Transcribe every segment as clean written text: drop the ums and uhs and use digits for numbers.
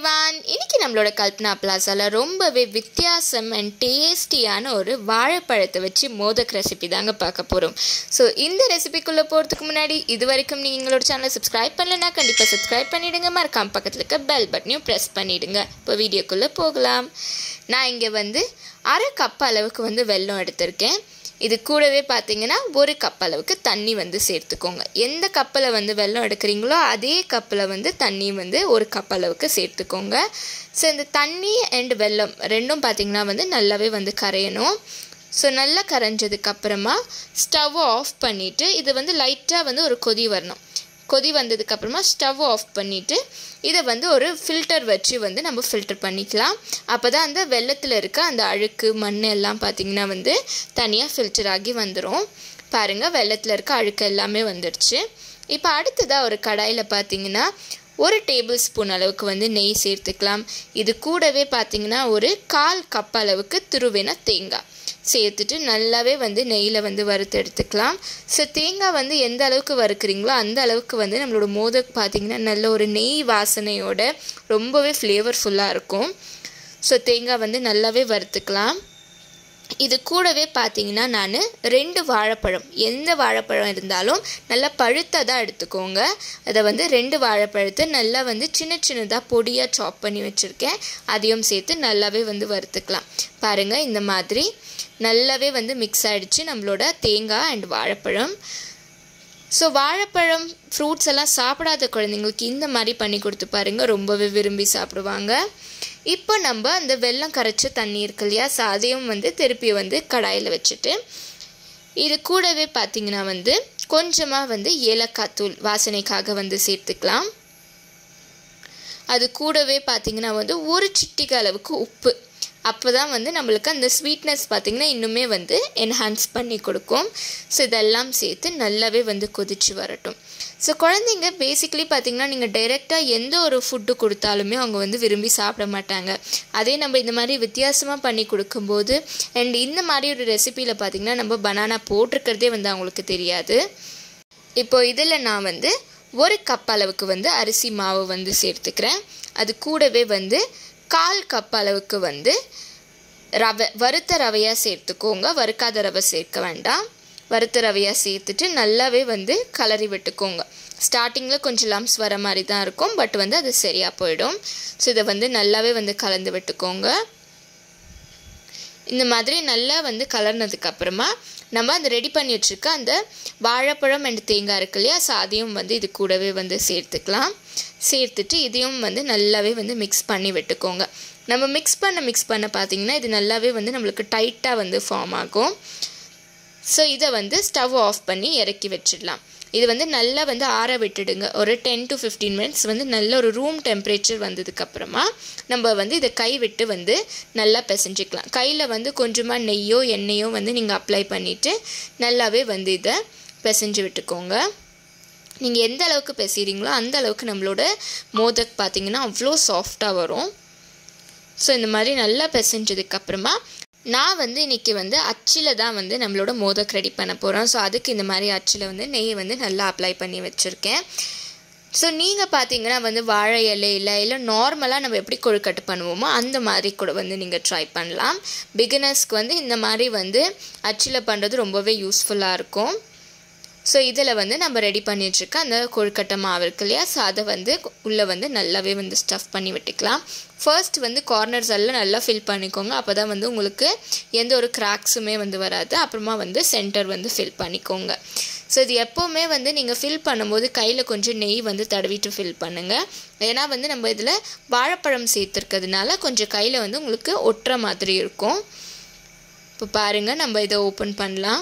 everyone, இன்னைக்கு நம்மளோட கல்பனா பிளாசால ரொம்பவே வித்தியாசம் அண்ட் டேஸ்டியான ஒரு வாழைப்பழத்தை வச்சு மோதக் ரெசிபி தாங்க பார்க்க போகிறோம். ஸோ இந்த ரெசிபிக்குள்ளே போகிறதுக்கு முன்னாடி இது வரைக்கும் நீங்கள் எங்களோட சேனலை சப்ஸ்கிரைப் பண்ணலைன்னா கண்டிப்பாக சப்ஸ்கிரைப் பண்ணிவிடுங்க. மறக்காம பக்கத்தில் இருக்க பெல் பட்டனையும் ப்ரெஸ் பண்ணிவிடுங்க. இப்போ வீடியோக்குள்ளே போகலாம். நான் இங்கே அரை கப் அளவுக்கு வெல்லம் எடுத்திருக்கேன். இது கூடவே பார்த்தீங்கன்னா ஒரு கப் அளவுக்கு தண்ணி சேர்த்துக்கோங்க. எந்த கப்பில் வெல்லம் எடுக்கிறீங்களோ அதே கப்பில் தண்ணி ஒரு கப் அளவுக்கு சேர்த்துக்கோங்க. ஸோ இந்த தண்ணி அண்ட் வெல்லம் ரெண்டும் பார்த்தீங்கன்னா நல்லாவே கரையணும். ஸோ நல்லா கரைஞ்சதுக்கப்புறமா ஸ்டவ் ஆஃப் பண்ணிவிட்டு இது லைட்டாக ஒரு கொதி வரணும். கொதி வந்ததுக்கப்புறமா ஸ்டவ் ஆஃப் பண்ணிவிட்டு இதை ஒரு ஃபில்டர் வச்சு நம்ம ஃபில்டர் பண்ணிக்கலாம். அப்போ தான் அந்த வெள்ளத்தில் இருக்க அந்த அழுக்கு மண் எல்லாம் பார்த்திங்கன்னா தனியாக ஃபில்டர் ஆகி வந்துடும். பாருங்கள், வெள்ளத்தில் இருக்க அழுக்கு எல்லாமே வந்துடுச்சு. இப்போ அடுத்ததாக ஒரு கடாயில் பார்த்திங்கன்னா 1 டேபிள் ஸ்பூன் அளவுக்கு நெய் சேர்த்துக்கலாம். இது கூடவே பார்த்திங்கன்னா ஒரு 1/4 கப் அளவுக்கு துருவின தேங்காய் சேர்த்துட்டு நல்லாவே நெய்யில் வறுத்து எடுத்துக்கலாம். ஸோ தேங்காய் எந்த அளவுக்கு வறுக்கிறீங்களோ அந்த அளவுக்கு நம்மளோட மோதக் பார்த்திங்கன்னா நல்ல ஒரு நெய் வாசனையோட ரொம்பவே ஃப்ளேவர்ஃபுல்லாக இருக்கும். ஸோ தேங்காய் நல்லாவே வறுத்துக்கலாம். இது கூடவே பார்த்தீங்கன்னா நான் 2 வாழைப்பழம், எந்த வாழைப்பழம் இருந்தாலும் நல்லா பழுத்ததாக எடுத்துக்கோங்க. அதை 2 வாழைப்பழத்தை நல்லா சின்ன சின்னதாக பொடியாக சாப் பண்ணி வச்சுருக்கேன். அதையும் சேர்த்து நல்லாவே வறுத்துக்கலாம். பாருங்கள், இந்த மாதிரி நல்லாவே மிக்ஸ் ஆகிடுச்சு நம்மளோட தேங்காய் அண்ட் வாழைப்பழம். ஸோ வாழைப்பழம் ஃப்ரூட்ஸ் எல்லாம் சாப்பிடாத குழந்தைங்களுக்கு இந்த மாதிரி பண்ணி கொடுத்து பாருங்கள், ரொம்பவே விரும்பி சாப்பிடுவாங்க. இப்போ நம்ம அந்த வெல்லம் கரைச்ச தண்ணி இருக்கு இல்லையா, ஸோ அதையும் திருப்பி கடாயில் வச்சுட்டு இது கூடவே பார்த்திங்கன்னா கொஞ்சமாக ஏலக்காய் தூள் வாசனைக்காக சேர்த்துக்கலாம். அது கூடவே பார்த்திங்கன்னா ஒரு சிட்டிகை அளவுக்கு உப்பு. அப்போ தான் நம்மளுக்கு அந்த ஸ்வீட்னஸ் பார்த்திங்கன்னா இன்னுமே என்ஹான்ஸ் பண்ணி கொடுக்கும். ஸோ இதெல்லாம் சேர்த்து நல்லாவே கொதிச்சு வரட்டும். ஸோ குழந்தைங்க பேசிக்கலி பார்த்திங்கன்னா நீங்கள் டைரெக்டாக எந்த ஒரு ஃபுட்டு கொடுத்தாலுமே அவங்க விரும்பி சாப்பிட மாட்டாங்க. அதே நம்ம இந்த மாதிரி வித்தியாசமாக பண்ணி கொடுக்கும்போது அண்ட் இந்த மாதிரி ஒரு ரெசிப்பியில் பார்த்திங்கன்னா நம்ம பனானா போட்டிருக்கிறதே அவங்களுக்கு தெரியாது. இப்போ இதில் நான் 1 கப் அளவுக்கு அரிசி மாவு சேர்த்துக்கிறேன். அது கூடவே 1/4 கப் அளவுக்கு ரவை, வறுத்த ரவையாக சேர்த்துக்கோங்க. வறுக்காத ரவை சேர்க்க வேண்டாம். வறுத்த ரவையாக சேர்த்துட்டு நல்லாவே கலரி விட்டுக்கோங்க. ஸ்டார்டிங்கில் கொஞ்சம் லம்ஸ் வர மாதிரி தான் இருக்கும், பட் அது சரியாக போயிடும். ஸோ இதை நல்லாவே கலந்து விட்டுக்கோங்க. இந்த மாதிரி நல்லா கலர்னதுக்கப்புறமா நம்ம அந்த ரெடி பண்ணி வச்சுருக்க அந்த வாழைப்பழம் அண்ட் தேங்காய் இருக்கு இல்லையா, ஸோ அதையும் இது கூடவே சேர்த்துக்கலாம். சேர்த்துட்டு இதையும் நல்லாவே மிக்ஸ் பண்ணி விட்டுக்கோங்க. நம்ம மிக்ஸ் பண்ண பார்த்திங்கன்னா இது நல்லாவே நம்மளுக்கு டைட்டாக ஃபார்ம் ஆகும். ஸோ இதை ஸ்டவ் ஆஃப் பண்ணி இறக்கி வச்சிடலாம். இது நல்லா ஆற விட்டுடுங்க. ஒரு 10 to 15 மினிட்ஸ் நல்ல ஒரு ரூம் டெம்பரேச்சர் வந்ததுக்கப்புறமா நம்ம இதை கை விட்டு நல்லா பிசைஞ்சிக்கலாம். கையில் கொஞ்சமாக நெய்யோ எண்ணெயோ நீங்கள் அப்ளை பண்ணிவிட்டு நல்லாவே இதை பிசைஞ்சு விட்டுக்கோங்க. நீங்கள் எந்த அளவுக்கு பிசைகிறீங்களோ அந்த அளவுக்கு நம்மளோட மோதக் பார்த்திங்கன்னா அவ்வளோ சாஃப்டாக வரும். ஸோ இந்த மாதிரி நல்லா பிசைஞ்சதுக்கப்புறமா நான் இன்றைக்கி அச்சில் தான் நம்மளோட மோதக் ரெடி பண்ண போகிறோம். ஸோ அதுக்கு இந்த மாதிரி அச்சில் நெய் நல்லா அப்ளை பண்ணி வச்சுருக்கேன். ஸோ நீங்கள் பார்த்தீங்கன்னா வாழை இலையில் இல்லை நார்மலாக நம்ம எப்படி கொழுக்கட்டை பண்ணுவோமோ அந்த மாதிரி கூட நீங்கள் ட்ரை பண்ணலாம். பிகினர்ஸ்க்கு இந்த மாதிரி அச்சில் பண்ணுறது ரொம்பவே யூஸ்ஃபுல்லாக இருக்கும். ஸோ இதில் நம்ம ரெடி பண்ணி வச்சுருக்க அந்த கொழுக்கட்டை மாவு இருக்கு இல்லையா, ஸோ அதை உள்ளே நல்லாவே ஸ்டஃப் பண்ணி விட்டுக்கலாம். ஃபர்ஸ்ட் கார்னர்ஸ் எல்லாம் நல்லா ஃபில் பண்ணிக்கோங்க. அப்போ தான் உங்களுக்கு எந்த ஒரு கிராக்ஸுமே வராது. அப்புறமா சென்டர் ஃபில் பண்ணிக்கோங்க. ஸோ இது எப்போவுமே நீங்கள் ஃபில் பண்ணும்போது கையில் கொஞ்சம் நெய் தடவிட்டு ஃபில் பண்ணுங்கள். ஏன்னா நம்ம இதில் வாழைப்பழம் சேர்த்துருக்கிறதுனால கொஞ்சம் கையில் உங்களுக்கு ஒட்டுற மாதிரி இருக்கும். இப்போ பாருங்கள், நம்ம இதை ஓப்பன் பண்ணலாம்.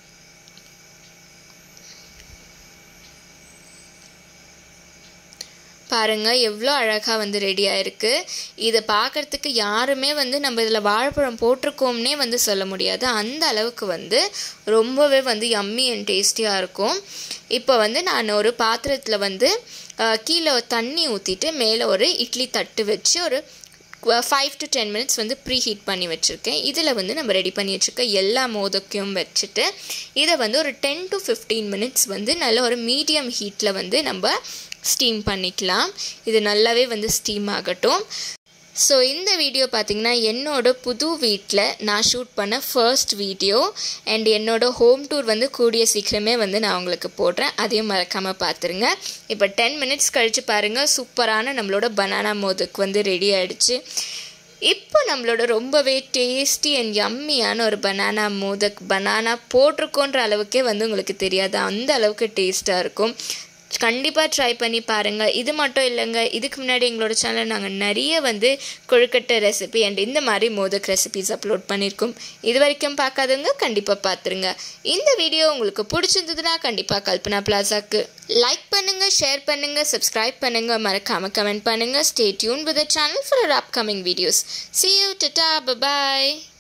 பாருங்கள் எவ்வளோ அழகாக ரெடி ஆகிருக்கு. இதை பார்க்குறதுக்கு யாருமே நம்ம இதில் வாழைப்பழம் போட்டிருக்கோம்னே சொல்ல முடியாது. அந்த அளவுக்கு ரொம்பவே யம்மி அண்ட் டேஸ்டியாக இருக்கும். இப்போ நான் ஒரு பாத்திரத்தில் கீழே தண்ணி ஊற்றிட்டு மேலே ஒரு இட்லி தட்டு வச்சு ஒரு 5 to 10 மினிட்ஸ் ப்ரீ ஹீட் பண்ணி வச்சுருக்கேன். இதில் நம்ம ரெடி பண்ணி வச்சுருக்க எல்லா மோதக்கையும் வச்சுட்டு இதை ஒரு 10 to 15 மினிட்ஸ் நல்ல ஒரு மீடியம் ஹீட்டில் நம்ம ஸ்டீம் பண்ணிக்கலாம். இது நல்லாவே வந்து ஸ்டீம் ஆகட்டும். ஸோ இந்த வீடியோ பார்த்திங்கன்னா என்னோட புது வீட்டில் நான் ஷூட் பண்ண ஃபர்ஸ்ட் வீடியோ அண்ட் என்னோட ஹோம் டூர் வந்து கூடிய சீக்கிரமே வந்து நான் உங்களுக்கு போடுறேன். அதையும் மறக்காமல் பார்த்துருங்க. இப்போ 10 மினிட்ஸ் கழித்து பாருங்கள், சூப்பரான நம்மளோட பனானா மோதக் வந்து ரெடி ஆகிடுச்சு. இப்போ நம்மளோட ரொம்பவே டேஸ்டி அண்ட் யம்மியான ஒரு பனானா மோதக், பனானா போட்டிருக்கோன்ற அளவுக்கே வந்து உங்களுக்கு தெரியாது, அந்த அளவுக்கு டேஸ்ட்டாக இருக்கும். கண்டிப்பாக ட்ரை பண்ணி பாருங்கள். இது மட்டும் இல்லைங்க, இதுக்கு முன்னாடி எங்களோட சேனலில் நாங்கள் நிறைய வந்து கொழுக்கட்டை ரெசிபி அண்ட் இந்த மாதிரி மோதக் ரெசிபிஸ் அப்லோட் பண்ணியிருக்கோம். இது வரைக்கும் பார்க்காதவங்க கண்டிப்பாக பார்த்துருங்க. இந்த வீடியோ உங்களுக்கு பிடிச்சிருந்ததுன்னா கண்டிப்பாக கல்பனா பிளாசாக்கு லைக் பண்ணுங்கள், ஷேர் பண்ணுங்கள், சப்ஸ்கிரைப் பண்ணுங்கள், மறக்காமல் கமெண்ட் பண்ணுங்கள். Stay tuned with the channel for our upcoming videos. See you, tata, bye bye.